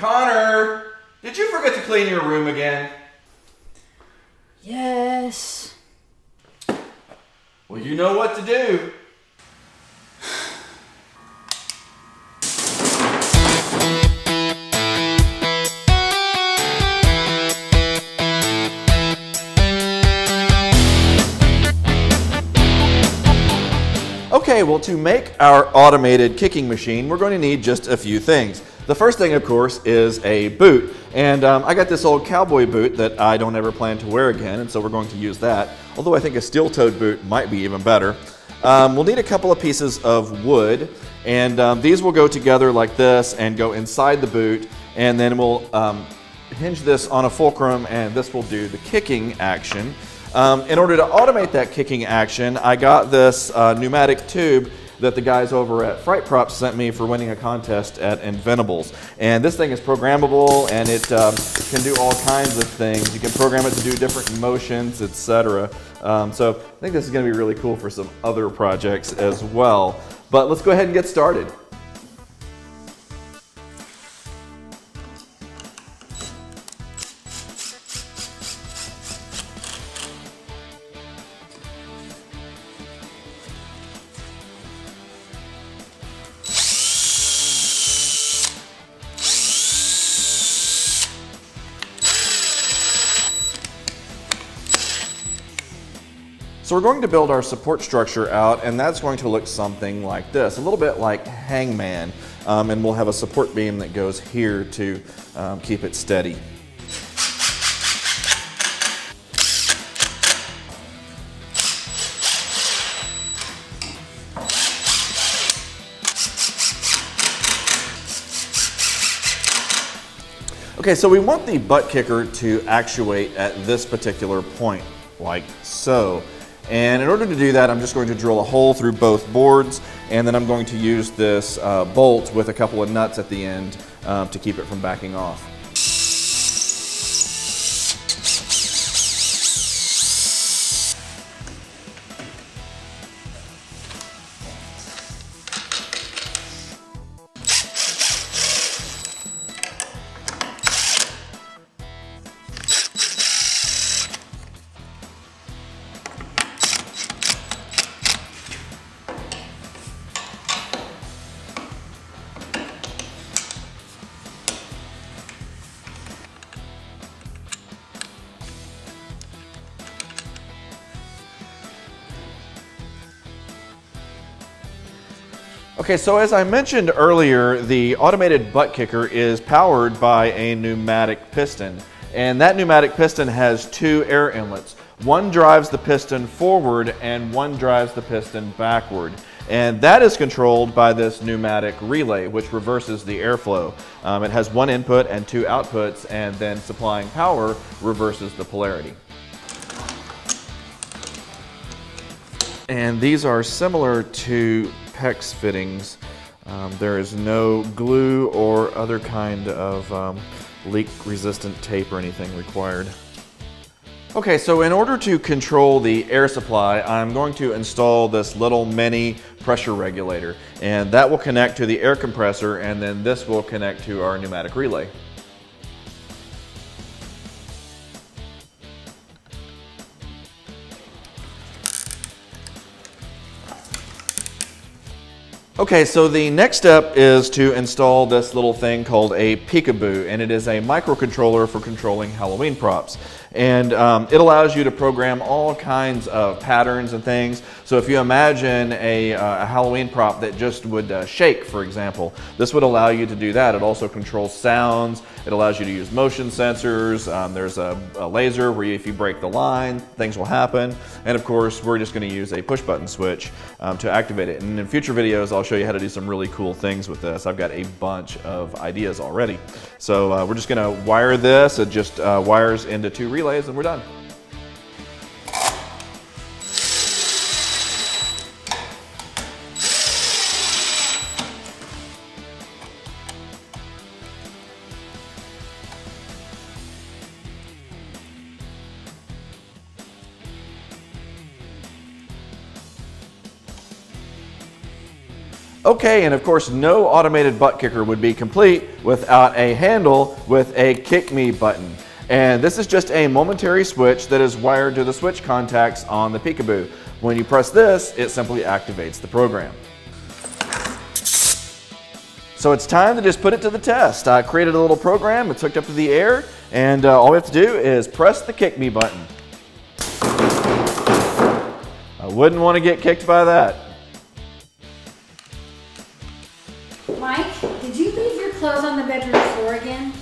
Connor, did you forget to clean your room again? Yes. Well, you know what to do. Okay, well, to make our automated kicking machine, we're going to need just a few things. The first thing, of course, is a boot. And I got this old cowboy boot that I don't ever plan to wear again, and so we're going to use that. Although I think a steel-toed boot might be even better. We'll need a couple of pieces of wood, and these will go together like this and go inside the boot, and then we'll hinge this on a fulcrum, and this will do the kicking action. In order to automate that kicking action, I got this pneumatic tube that the guys over at Fright Props sent me for winning a contest at Inventables. And this thing is programmable, and it can do all kinds of things. You can program it to do different motions, etc. So I think this is going to be really cool for some other projects as well. But let's go ahead and get started. So we're going to build our support structure out, and that's going to look something like this, a little bit like Hangman, and we'll have a support beam that goes here to keep it steady. Okay, so we want the butt kicker to actuate at this particular point, like so. And in order to do that, I'm just going to drill a hole through both boards, and then I'm going to use this bolt with a couple of nuts at the end to keep it from backing off. Okay, so as I mentioned earlier, the automated butt kicker is powered by a pneumatic piston. And that pneumatic piston has two air inlets. One drives the piston forward and one drives the piston backward. And that is controlled by this pneumatic relay, which reverses the airflow. It has one input and two outputs, and then supplying power reverses the polarity. And these are similar to PEX fittings. There is no glue or other kind of leak-resistant tape or anything required. Okay, so in order to control the air supply, I'm going to install this little mini pressure regulator, and that will connect to the air compressor, and then this will connect to our pneumatic relay. Okay, so the next step is to install this little thing called a Pico Boo, and it is a microcontroller for controlling Halloween props. And it allows you to program all kinds of patterns and things. So if you imagine a Halloween prop that just would shake, for example, this would allow you to do that. It also controls sounds. It allows you to use motion sensors. There's a laser where if you break the line, things will happen. And of course, we're just going to use a push button switch to activate it. And in future videos, I'll show you how to do some really cool things with this. I've got a bunch of ideas already. So we're just going to wire this. It just wires into two relays, and we're done. Okay, and of course, no automated butt kicker would be complete without a handle with a kick me button. And this is just a momentary switch that is wired to the switch contacts on the Pico Boo. When you press this, it simply activates the program. So it's time to just put it to the test. I created a little program, it's hooked up to the air, and all we have to do is press the kick me button. I wouldn't want to get kicked by that. Mike, did you leave your clothes on the bedroom floor again?